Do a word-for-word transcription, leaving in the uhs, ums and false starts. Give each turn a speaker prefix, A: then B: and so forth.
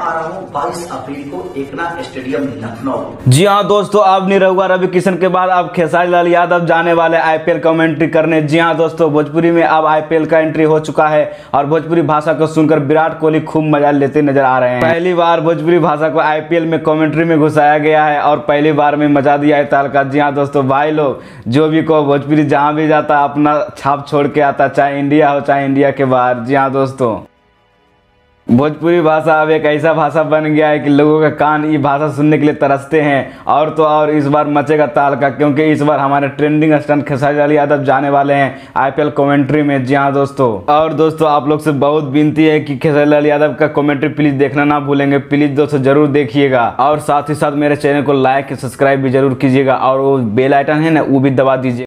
A: आ रहा हूँ बाईस अप्रैल को एकना स्टेडियम लखनऊ।
B: जी हाँ दोस्तों, अब निरहुआ रवि किशन के बाद अब खेसारी लाल यादव जाने वाले आईपीएल कमेंट्री करने। जी हाँ दोस्तों, भोजपुरी में अब आईपीएल का एंट्री हो चुका है और भोजपुरी भाषा को सुनकर विराट कोहली खूब मजा लेते नजर आ रहे हैं। पहली बार भोजपुरी भाषा को आईपीएल में कमेंट्री में घुसाया गया है और पहली बार में मजा दिया है तालका। जी हाँ दोस्तों, भाई लोग जो भी को भोजपुरी जहाँ भी जाता अपना छाप छोड़ के आता, चाहे इंडिया हो चाहे इंडिया के बाहर। जी हाँ दोस्तों, भोजपुरी भाषा अब एक ऐसा भाषा बन गया है कि लोगों का कान ये भाषा सुनने के लिए तरसते हैं। और तो और इस बार मचेगा तालका, क्योंकि इस बार हमारे ट्रेंडिंग स्टार खेसारी लाल यादव जाने वाले हैं आईपीएल कमेंट्री में। जी हाँ दोस्तों, और दोस्तों आप लोग से बहुत विनती है कि खेसारी लाल यादव का कमेंट्री प्लीज देखना ना भूलेंगे। प्लीज दोस्तों जरूर देखिएगा और साथ ही साथ मेरे चैनल को लाइक सब्सक्राइब भी जरूर कीजिएगा और वो बेल आइकन है ना वो भी दबा दीजिए।